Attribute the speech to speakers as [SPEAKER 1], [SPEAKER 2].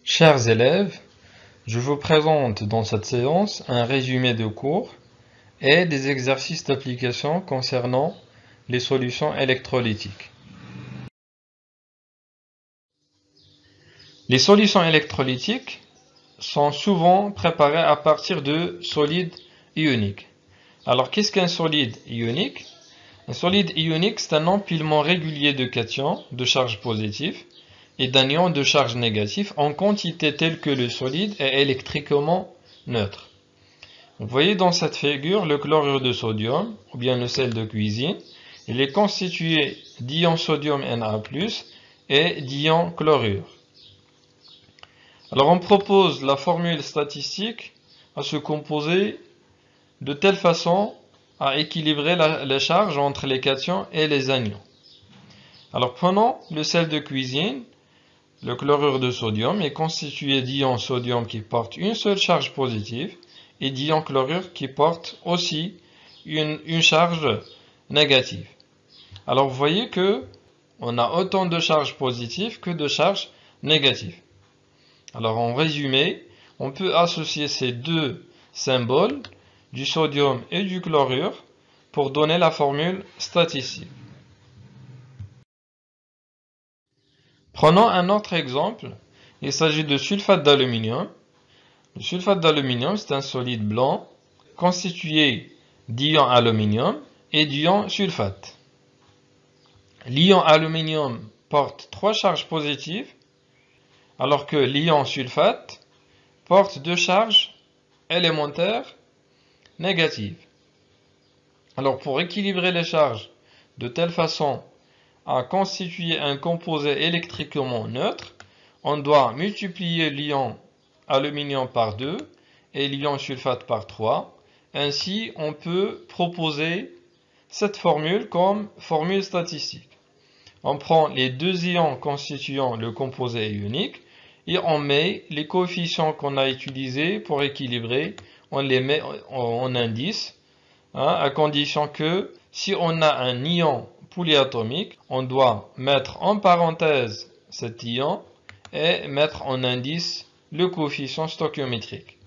[SPEAKER 1] Chers élèves, je vous présente dans cette séance un résumé de cours et des exercices d'application concernant les solutions électrolytiques. Les solutions électrolytiques sont souvent préparées à partir de solides ioniques. Alors, qu'est-ce qu'un solide ionique? Un solide ionique, c'est un empilement régulier de cations de charge positive et d'anions de charge négative en quantité telle que le solide est électriquement neutre. Vous voyez dans cette figure le chlorure de sodium, ou bien le sel de cuisine. Il est constitué d'ion sodium Na+, et d'ion chlorure. Alors on propose la formule statistique à ce composé de telle façon à équilibrer la charge entre les cations et les anions. Alors prenons le sel de cuisine. Le chlorure de sodium est constitué d'ion sodium qui porte une seule charge positive et d'ion chlorure qui porte aussi une charge négative. Alors vous voyez que on a autant de charges positives que de charges négatives. Alors en résumé, on peut associer ces deux symboles du sodium et du chlorure pour donner la formule statistique. Prenons un autre exemple. Il s'agit de sulfate d'aluminium. Le sulfate d'aluminium, c'est un solide blanc constitué d'ion aluminium et d'ion sulfate. L'ion aluminium porte 3 charges positives, alors que l'ion sulfate porte 2 charges élémentaires négatives. Alors pour équilibrer les charges de telle façon à constituer un composé électriquement neutre, on doit multiplier l'ion aluminium par 2 et l'ion sulfate par 3. Ainsi, on peut proposer cette formule comme formule statistique. On prend les deux ions constituant le composé ionique et on met les coefficients qu'on a utilisés pour équilibrer, on les met en indice, à condition que si on a un ion polyatomique, on doit mettre en parenthèse cet ion et mettre en indice le coefficient stoichiométrique.